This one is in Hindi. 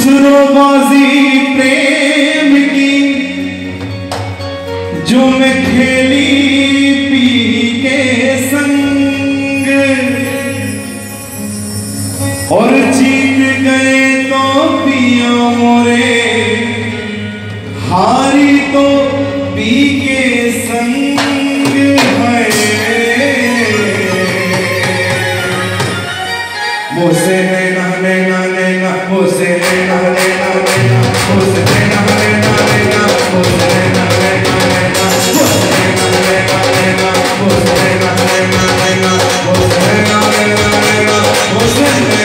खुसरोबाजी प्रेम की जो मैं खेली पी के संग, और जीत गए तो पिया मोरे, हारी तो पी के संग है। मुझसे नैना नैना नैना, मुझसे नैना नैना नैना, मुझसे नैना नैना नैना, मुझसे नैना नैना नैना, मुझसे नैना नैना नैना, मुझसे नैना नैना नैना, मुझसे नैना नैना नैना, मुझसे